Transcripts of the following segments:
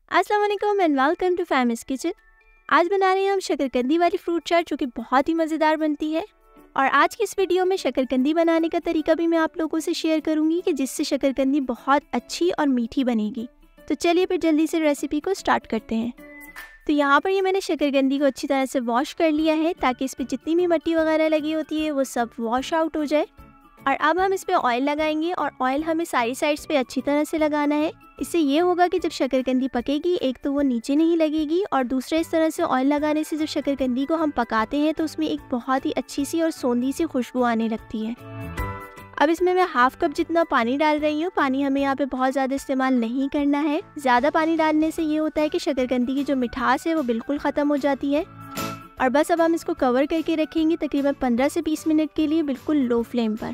अस्सलाम वालेकुम and welcome to famous kitchen. आज बना रहे हैं हम शकरकंदी वाली फ्रूट चाट जो कि बहुत ही मज़ेदार बनती है। और आज की इस वीडियो में शकरकंदी बनाने का तरीका भी मैं आप लोगों से शेयर करूंगी कि जिससे शकरकंदी बहुत अच्छी और मीठी बनेगी। तो चलिए फिर जल्दी से रेसिपी को स्टार्ट करते हैं। तो यहाँ पर ये मैंने शकरकंदी को अच्छी तरह से वॉश कर लिया है ताकि इस पर जितनी भी मिट्टी वगैरह लगी होती है वो सब वॉश आउट हो जाए। और अब हम इस पर ऑयल लगाएंगे और ऑयल हमें सारी साइड्स पे अच्छी तरह से लगाना है। इससे ये होगा कि जब शकरकंदी पकेगी एक तो वो नीचे नहीं लगेगी और दूसरा इस तरह से ऑयल लगाने से जब शकरकंदी को हम पकाते हैं तो उसमें एक बहुत ही अच्छी सी और सोंधी सी खुशबू आने लगती है। अब इसमें मैं हाफ कप जितना पानी डाल रही हूँ। पानी हमें यहाँ पे बहुत ज़्यादा इस्तेमाल नहीं करना है। ज़्यादा पानी डालने से ये होता है कि शकरकंदी की जो मिठास है वो बिल्कुल ख़त्म हो जाती है। और बस अब हम इसको कवर करके रखेंगे तकरीबन 15 से 20 मिनट के लिए बिल्कुल लो फ्लेम पर।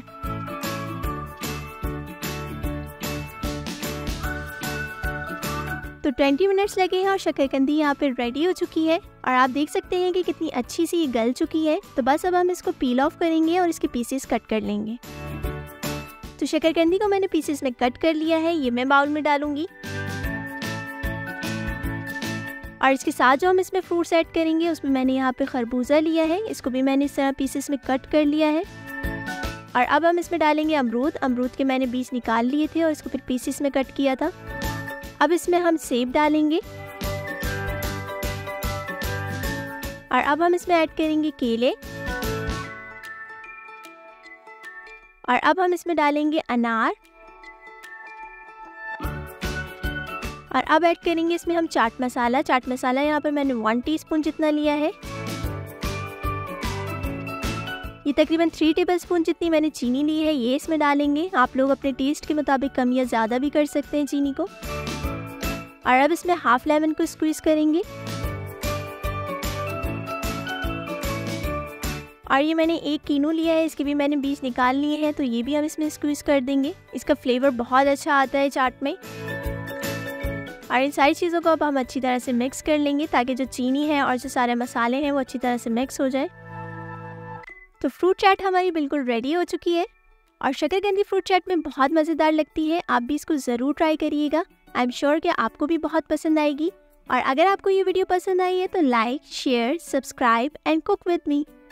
तो 20 मिनट्स लगे हैं और शकरकंदी यहाँ पे रेडी हो चुकी है और आप देख सकते हैं कि कितनी अच्छी सी ये गल चुकी है। तो बस अब हम इसको पील ऑफ करेंगे और इसके पीसेस कट कर लेंगे। तो शकरकंदी को मैंने पीसेस में कट कर लिया है, ये मैं बाउल में डालूंगी। और इसके साथ जो हम इसमें फ्रूट्स ऐड करेंगे उसमें मैंने यहाँ पे खरबूजा लिया है, इसको भी मैंने इस तरह पीसेस में कट कर लिया है। और अब हम इसमें डालेंगे अमरूद। अमरूद के मैंने बीज निकाल लिए थे और इसको फिर पीसेस में कट किया था। अब इसमें हम सेब डालेंगे और अब हम इसमें ऐड करेंगे केले। और अब हम इसमें डालेंगे अनार। और अब ऐड करेंगे इसमें हम चाट मसाला। चाट मसाला यहाँ पर मैंने 1 टीस्पून जितना लिया है। ये तकरीबन 3 टेबलस्पून जितनी मैंने चीनी ली है ये इसमें डालेंगे। आप लोग अपने टेस्ट के मुताबिक कम या ज़्यादा भी कर सकते हैं चीनी को। और अब इसमें हाफ लेमन को स्क्वीज करेंगे। और ये मैंने 1 कीनू लिया है, इसके भी मैंने बीज निकाल लिए हैं, तो ये भी हम इसमें स्क्वीज कर देंगे। इसका फ्लेवर बहुत अच्छा आता है चाट में। और इन सारी चीज़ों को अब हम अच्छी तरह से मिक्स कर लेंगे ताकि जो चीनी है और जो सारे मसाले हैं वो अच्छी तरह से मिक्स हो जाए। तो फ्रूट चाट हमारी बिल्कुल रेडी हो चुकी है और शकरकंदी फ्रूट चाट में बहुत मज़ेदार लगती है। आप भी इसको ज़रूर ट्राई करिएगा। आई एम श्योर कि आपको भी बहुत पसंद आएगी। और अगर आपको ये वीडियो पसंद आई है तो like, share, subscribe and cook with me.